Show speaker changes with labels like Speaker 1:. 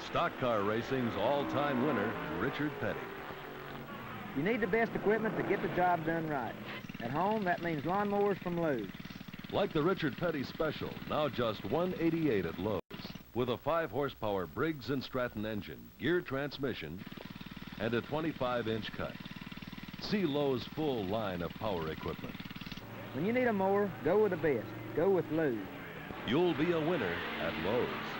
Speaker 1: stock car racing's all-time winner, Richard Petty.
Speaker 2: You need the best equipment to get the job done right. At home, that means lawnmowers from Lowe.
Speaker 1: Like the Richard Petty Special, now just $188 at Lowe's, with a 5-horsepower Briggs & Stratton engine, gear transmission, and a 25-inch cut. See Lowe's full line of power equipment.
Speaker 2: When you need a mower, go with the best. Go with Lowe.
Speaker 1: You'll be a winner at Lowe's.